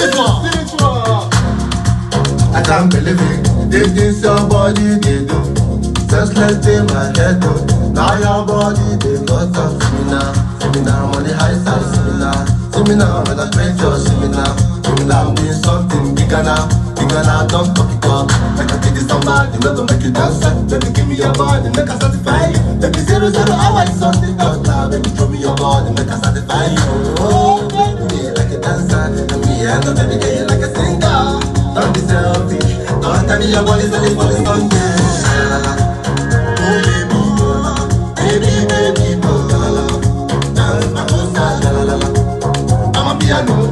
I can't believe it. This your body they do. Senseless in my head though. Now your body they got up. See me now, on the high side. See me now, when I create your see me now, I'm doing something bigger now, don't talk it up. Like I did this somebody, not to make you dance. Baby give me your body, make I satisfy you. Baby 00 hours on the dot now. Baby show me your body, make I satisfy you. Oh baby, like a dancer, and me and the baby girl you like a singer. Don't be selfish, don't tell me your body's on this body Sunday. Oh baby, baby, dance my bossa, la la la. I'm a piano.